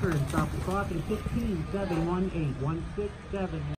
turn. Stop the clock at 15, 7, 1, 8, 1, 6, 7.